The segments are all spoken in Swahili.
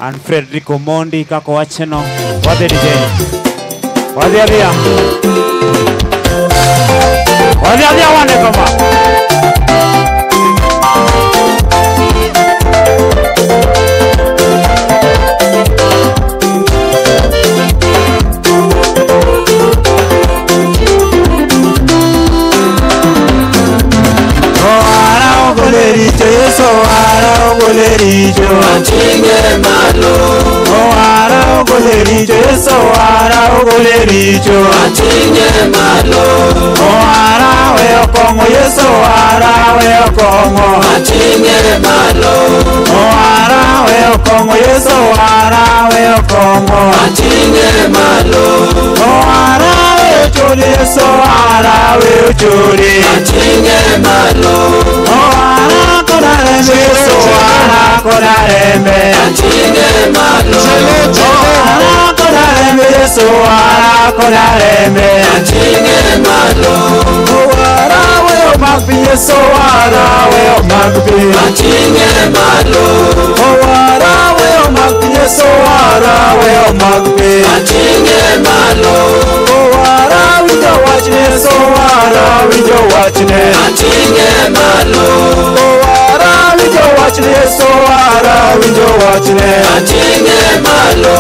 and Frederico Mondi kako wacheno. Wade DJ. Wade abia. Wade abia wane kama. Golerito Atinge malo Oara golerito Oara golerito Atinge malo Oara weo kongo Yeso Oara weo kongo Atinge malo Oara weo kongo Yeso Oara weo kongo Atinge malo Oara weo chori Yeso Oara weo chori Atinge malo Oara konareme Yeso Oara konareme Atinge malo Oara konareme Yeso Oara konareme Atinge malo Oara weo magbi Yeso Oara weo magbi Atinge malo Oara weo magbi Yeso Oara weo magbi Atinge malo Oara wijo wachne Yeso Oara wijo wachne Atinge malo Oara wijo wachne Yeso Oara wijo wachne Atinge malo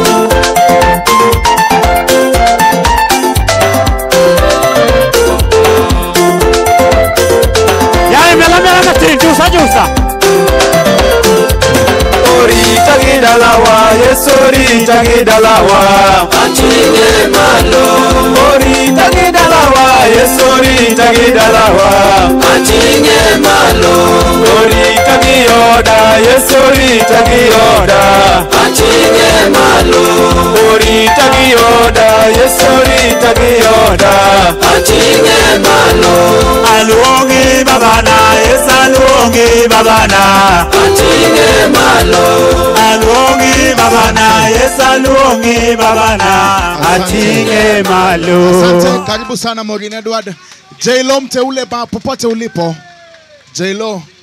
Jusa Orita gidalawa Yesu orita gidalawa Atinge malo Orita gidalawa Yesu orita gidalawa Atinge malo Orita giyoda Yesu orita giyoda Atinge malo Orita giyoda Yesu orita giyoda Atinge malo Aluongi babana Yesu aluongi babana Atinge malo Aluongi babana Yesu aluongi babana Atinge malo. Asante, karibu sana Maureen Edward. J-Lo mteule popote ulipo. J-Lo